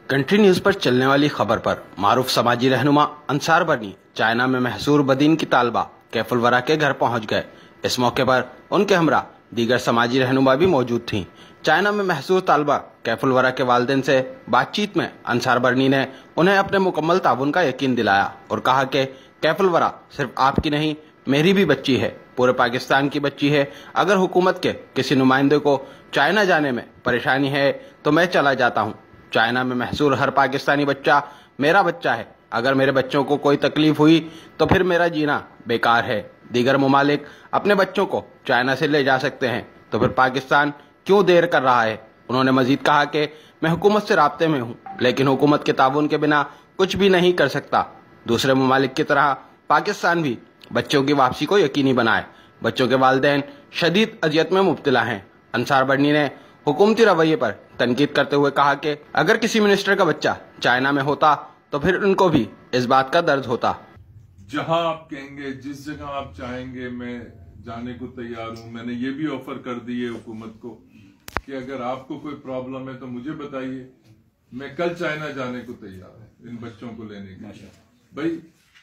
Country news پر چلنے والی خبر پر معروف سماجی رہنما انصار برنی چائنا میں محصور بدین کی طالبہ کیف الورا کے گھر پہنچ گئے۔ اس موقع پر ان کے ہمراہ دیگر سماجی رہنما بھی موجود تھیں۔ چائنا میں محصور طالبہ کیف الورا کے والدین سے بات چیت میں انصار برنی نے انہیں اپنے مکمل تعاون کا یقین دلایا اور کہا کہ کیف الورا صرف آپ کی نہیں، میری بھی بچی ہے، پورے پاکستان کی بچی ہے۔ اگر حکومت کے کسی نمائندے کو چائنا جانے میں پریشانی ہے تو میں چلا جاتا ہوں۔ چائنا میں محصور ہر پاکستانی بچہ میرا بچہ ہے۔ اگر میرے بچوں کو کوئی تکلیف ہوئی تو پھر میرا جینا بیکار ہے۔ دیگر ممالک اپنے بچوں کو چائنا سے لے جا سکتے ہیں تو پھر پاکستان کیوں دیر کر رہا ہے؟ انہوں نے مزید کہا کہ میں حکومت سے رابطے میں ہوں، لیکن حکومت کے تعاون کے بنا کچھ بھی نہیں کر سکتا۔ دوسرے ممالک کی طرح پاکستان بھی بچوں کی واپسی کو یقینی بنائے۔ بچوں کے والدین شدید اذیت میں مبتلا ہیں۔ انصار برنی نے حکومتی رویے پر تنقید کرتے ہوئے کہا کہ اگر کسی منسٹر کا بچہ چائنا میں ہوتا تو پھر ان کو بھی اس بات کا درد ہوتا۔ جہاں آپ کہیں گے، جس جگہ آپ چاہیں گے، میں جانے کو تیار ہوں۔ میں نے یہ بھی آفر کر دی ہے حکومت کو کہ اگر آپ کو کوئی پرابلم ہے تو مجھے بتائیے، میں کل چائنا جانے کو تیار ہوں ان بچوں کو لینے کے لیے۔ بھائی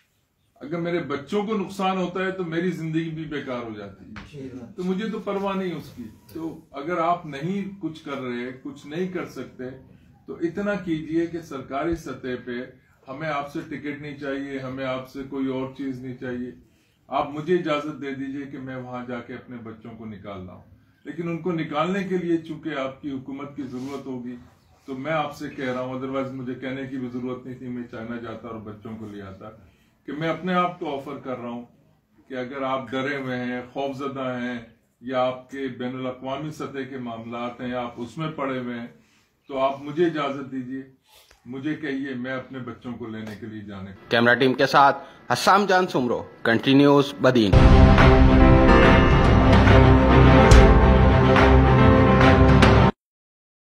اگر میرے بچوں کو نقصان ہوتا ہے تو میری زندگی بھی بیکار ہو جاتی ہے، تو مجھے تو پرواہ نہیں اس کی۔ تو اگر آپ نہیں کچھ کر رہے، کچھ نہیں کر سکتے، تو اتنا کیجئے کہ سرکاری سطح پہ ہمیں آپ سے ٹکٹ نہیں چاہیے، ہمیں آپ سے کوئی اور چیز نہیں چاہیے۔ آپ مجھے اجازت دے دیجئے کہ میں وہاں جا کے اپنے بچوں کو نکال لاؤں۔ لیکن ان کو نکالنے کے لیے چونکہ آپ کی حکومت کی ضرورت ہوگی، تو میں آپ سے کہہ رہا ہوں، ادروائز مجھے کہنے کی بھی ضرورت نہیں تھی، میں چائنا جاتا اور بچوں کو لے آتا، کہ میں اپنے آپ کو آفر کر رہا ہوں کہ اگر آپ ڈرے ہوئے ہیں، خوف زدہ ہیں، یا آپ کے بین الاقوامی سطح کے معاملات ہیں، آپ اس میں پڑے ہوئے ہیں، تو آپ مجھے اجازت دیجئے، مجھے کہیے، میں اپنے بچوں کو لینے کے لیے جانے۔ کیمرہ ٹیم کے ساتھ حسام جان سمرو، کنٹری نیوز بدین۔